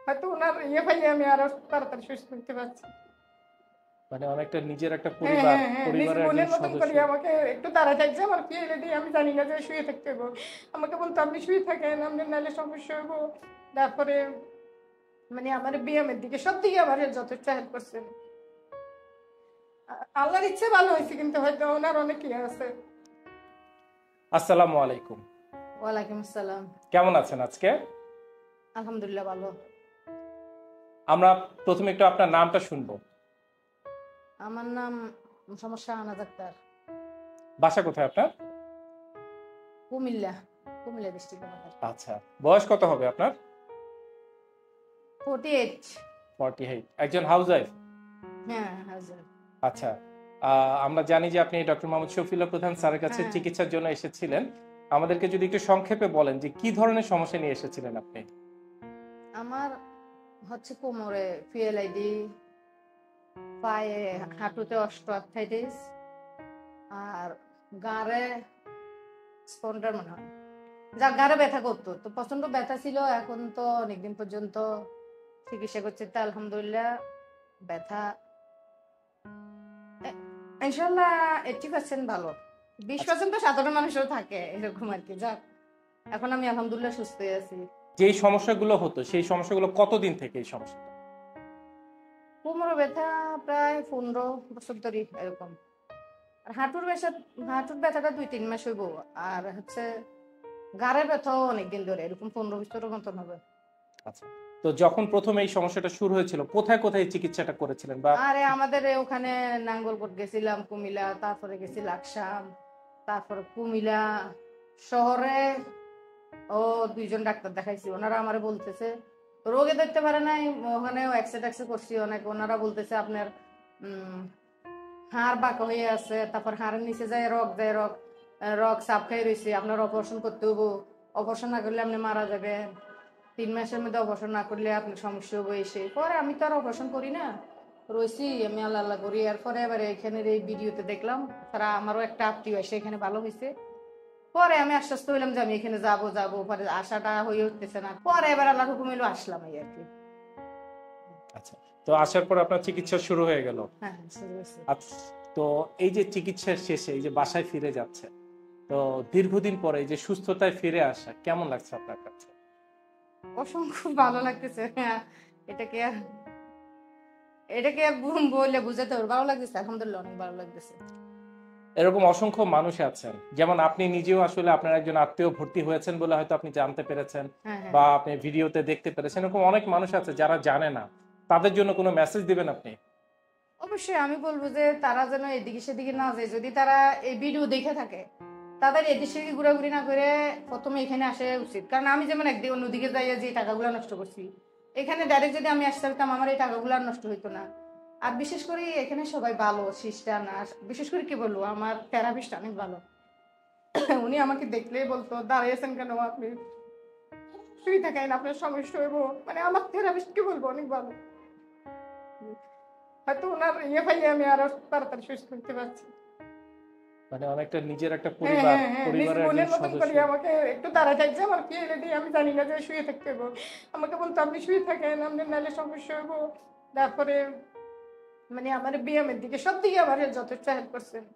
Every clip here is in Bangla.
হয়তো ওনার পাইলে আমি আরো তাড়াতাড়ি সুস্থ হতে পারছি। মানে অনেকটা নিজের একটা হ্যাঁ পরিবার, হ্যাঁ হ্যাঁ, নিজের পরিবারের মনের একজন মতন সদস্য। করি আমাকে একটু তাড়া থাকছে আমার পিএলএ দিয়ে, আমি জানি না যে শুয়ে থাকতে হবো। আমাকে বলতো আপনি শুয়ে থাকেন, আপনার নাহলে সমস্যা হবো। তারপরে মানে আমার ব্যায়ামের দিকে সব দিকে আমার যথেষ্ট হেল্প করছেন। আল্লাহর ইচ্ছে ভালো হয়েছে, কিন্তু হয়তো ওনার অনেক ইয়ে আছে। আসসালামু আলাইকুম। ওয়ালাইকুম আসসালাম। কেমন আছেন আজকে? আলহামদুলিল্লাহ ভালো। আমরা প্রথমে একটু আপনার নামটা শুনবো। আমার নাম সমস্যা আনাজ আক্তার। বাসা কোথায় আপনার? কুমিল্লা, কুমিল্লা ডিস্ট্রিক্ট আমাদের। আচ্ছা, বয়স কত হবে আপনার? 48। 48। একজন হাউসওয়াইফ? হ্যাঁ হাজার। আচ্ছা, আমরা জানি যে আপনি ডক্টর মোহাম্মদ শফিউল্লাহ প্রধান স্যারের কাছে হ্যাঁ। চিকিৎসার জন্য এসেছিলেন। আমাদেরকে যদি একটু সংক্ষেপে বলেন যে কি ধরনের সমস্যা নিয়ে এসেছিলেন আপনি? আমার হচ্ছে কোমরে পিএলআইডি, পায়ে হাঁটুতে অস্টিওআর্থ্রাইটিস, আর গাঁড়ে স্পন্ডার মনে হয়, যা গাঁড়ে ব্যথা করতো, তো প্রচন্ড ব্যথা ছিল। এখন তো অনেকদিন পর্যন্ত চিকিৎসা করছে, তা আলহামদুলিল্লাহ ব্যথা ইনশাল্লাহ 80% ভালো। 20% তো সাধারণ মানুষেরও থাকে এরকম আর কি। যাক, এখন আমি আলহামদুলিল্লাহ সুস্থ আছি। যে সমস্যাগুলো হতো সেই সমস্যাগুলো কতদিন থেকে এই সমস্যাটা? কোমরে ব্যথা প্রায় 15 বছর ধরে এরকম। আর হাঁটুর ব্যথাটা 2-3 মাস হইব। আর হচ্ছে গাড়ের ব্যথাও অনেকদিন ধরে, এরকম 15 বছরের মতন হবে। আচ্ছা, তো যখন প্রথমে এই সমস্যাটা শুরু হয়েছিল কোথায় কোথায় চিকিৎসাটা করেছিলেন? বা আরে আমাদের ওখানে নাঙ্গলকোট গেছিলাম, কুমিল্লা, তারপরে গেছি লাকসাম, তারপরে কুমিল্লা শহরে ও 2জন ডাক্তার দেখাইছি। ওনারা আমারে বলতেছে রোগে দেখতে পারে নাই, ওখানে এক্সরে করছি অনেক। ওনারা বলতেছে আপনার হাড় বাঁকা হয়ে আছে, তারপর হাড়ের নিচে যায় রক চাপ খেয়ে রয়েছে, আপনার অপারেশন করতে হবো। অপারেশন না করলে আপনি মারা যাবেন। 3 মাসের মধ্যে অপারেশন না করলে আপনার সমস্যা হবো এসে। পরে আমি তো আর অপারেশন করি না, রয়েছি আমি আল্লাহ আল্লাহ করি। এরপরে এবারে এখানে এই ভিডিওতে দেখলাম তারা আমারও একটা আত্মীয় এসে এখানে ভালো হয়েছে। পরে আমি আশ্বস্ত হইলাম যে আমি এখানে যাবো। পরে আশাটা হয়ে উঠতেছে না, পরে এবার আল্লাহ হুকুম এলো আসলাম এই আর কি। আচ্ছা, তো আসার পর আপনার চিকিৎসা শুরু হয়ে গেল। হ্যাঁ শুরু হয়েছে। আচ্ছা, তো এই যে চিকিৎসার শেষে এই যে বাসায় ফিরে যাচ্ছে, তো দীর্ঘদিন পরে এই যে সুস্থতায় ফিরে আসা কেমন লাগছে আপনার কাছে? অসংখ্য ভালো লাগতেছে। হ্যাঁ, এটাকে আর বলে বুঝাতে পারবো, ভালো লাগতেছে আলহামদুলিল্লাহ, অনেক ভালো লাগতেছে। এরকম অসংখ্য মানুষ আছেন, যেমন আপনি নিজেও আসলে আপনার একজন আত্মীয় ভর্তি হয়েছেন বলে হয়তো আপনি জানতে পেরেছেন হ্যাঁ হ্যাঁ। বা আপনি ভিডিওতে দেখতে পেরেছেন। এরকম অনেক মানুষ আছে যারা জানে না, তাদের জন্য কোনো মেসেজ দিবেন আপনি? অবশ্যই আমি বলবো যে তারা যেন এদিকে সেদিকে না যায়। যদি তারা এই ভিডিও দেখে থাকে, তাদের এদিক সেদিকে ঘোরাঘুরি না করে প্রথমে এখানে আসা উচিত। কারণ আমি যেমন একদিকে অন্যদিকে যাইয়া যে টাকাগুলো নষ্ট করছি, এখানে ডাইরেক্ট যদি আমি আসতে পারতাম আমার এই টাকাগুলো আর নষ্ট হইতো না। আর বিশেষ করে এখানে সবাই ভালো সিস্টার না, বিশেষ করে কি বলবো আমার থেরাপিস্ট অনেক ভালো। উনি আমাকে দেখলেই বলতো দাঁড়িয়েছেন কেন আপনি, শুয়ে থাকেন, আপনার সমস্যা হইব। মানে আমার থেরাপিস্ট কি বলবো, অনেক ভালো। হয়তো ওনার পাইলে আমি আরো তাড়াতাড়ি সুস্থ হতে পারছি। মানে অনেকটা নিজের একটা হ্যাঁ পরিবার, হ্যাঁ হ্যাঁ, নিজের পরিবারের মনের একজন মতন সদস্য। করি আমাকে একটু তাড়া থাকছে আমার পিএলএ দিয়ে, আমি জানি না যে শুয়ে থাকতে হবো। আমাকে বলতো আপনি শুয়ে থাকেন, আপনার নাহলে সমস্যা হবো। তারপরে মানে আমার ব্যায়ামের দিকে সব দিকে আমার যথেষ্ট হেল্প করছেন।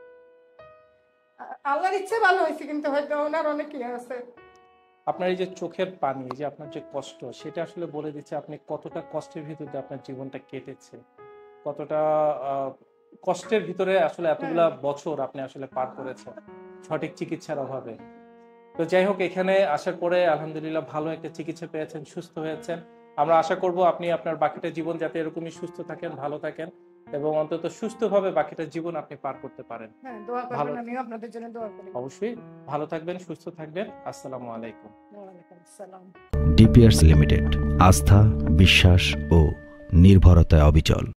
আল্লাহর ইচ্ছে ভালো হয়েছে, কিন্তু হয়তো ওনার অনেক ইয়ে আছে। আপনার এই যে চোখের পানি, এই যে আপনার যে কষ্ট, সেটা আসলে বলে দিচ্ছে আপনি কতটা কষ্টের ভিতরে আপনার জীবনটা কেটেছে, কতটা কষ্টের ভিতরে আসলে এতগুলা বছর আপনি আসলে পার করেছেন সঠিক চিকিৎসার অভাবে। তো যাই হোক, এখানে আসার পরে আলহামদুলিল্লাহ ভালো একটা চিকিৎসা পেয়েছেন, সুস্থ হয়েছেন। আমরা আশা করব আপনি আপনার বাকিটা জীবন যাতে এরকমই সুস্থ থাকেন, ভালো থাকেন এবং অন্তত সুস্থভাবে বাকিটা জীবন আপনি পার করতে পারেন। হ্যাঁ, দোয়া করবেন, আমিও আপনাদের জন্য দোয়া করি। অবশ্যই ভালো থাকবেন, সুস্থ থাকবেন। আসসালামু আলাইকুম। ওয়ালাইকুম আসসালাম। ডিপিআরস লিমিটেড, আস্থা, বিশ্বাস ও নির্ভরতায় অবিচল।